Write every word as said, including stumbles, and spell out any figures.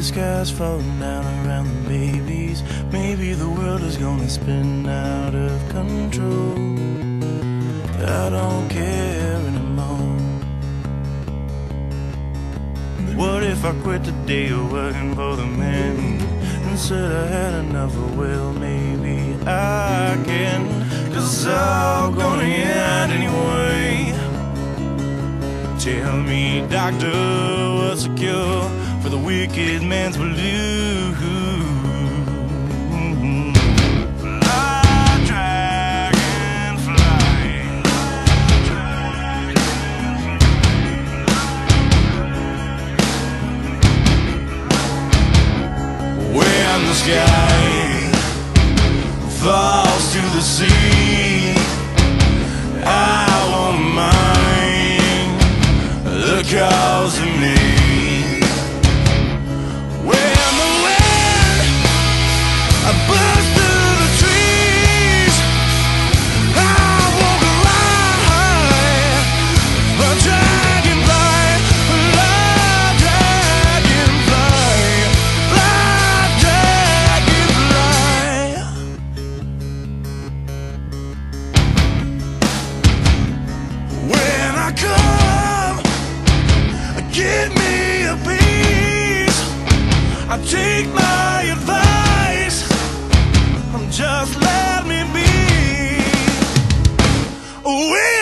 the sky's falling down around the babies. Maybe the world is gonna spin out of control. I don't care anymore. What if I quit today of working for the man and said I had enough? Of well, maybe I can, 'cause it's all gonna end anyway. Tell me, doctor, what's the cure for the wicked man's blues? Fly, dragonfly. When the sky falls to the sea, I won't mind the cause of me. When the wind blows through the trees, I won't cry. The dragonfly, the dragonfly, the dragonfly. When I come, give me a piece. I take my advice. Just let me be. We